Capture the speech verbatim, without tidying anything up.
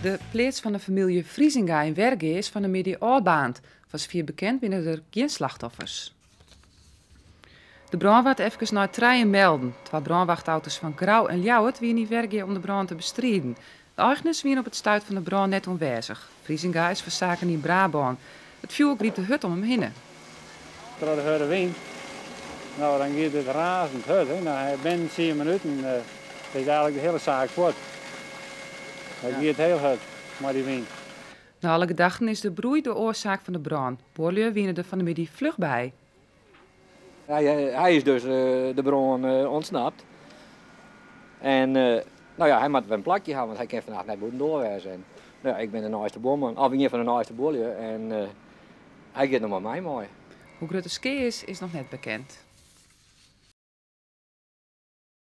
De plaats van de familie Friesinga in Werge is van de midden-oudbaand. Voor zover bekend binnen er geen slachtoffers. De brand werd even naar treien melden. Twee brandwachtauto's van Grauw en Ljouwert wien in Werge om de brand te bestrijden. De eigenaars waren op het stuit van de brand net onwezig. Friesinga is verzaken in Brabant. Het vuur griep de hut om hem heen. Door de harde wind, nou, dan gaat het razend hard. Hè. Nou, binnen tien minuten uh, is eigenlijk de hele zaak voort. Het gaat heel hard met die wind. Na alle gedachten is de broei de oorzaak van de brand. Boorlui wienen er van de middag vlug bij. Hij, hij is dus uh, de bron uh, ontsnapt. En uh, nou ja, hij moet wel een plakje hebben, want hij kan vandaag net moeten doorwezen. Nou, ja, ik ben de naaste boorman, of een van de naaste boorlui. En uh, hij gaat nog maar mij mooi. Hoe groot de skee is, is nog net bekend.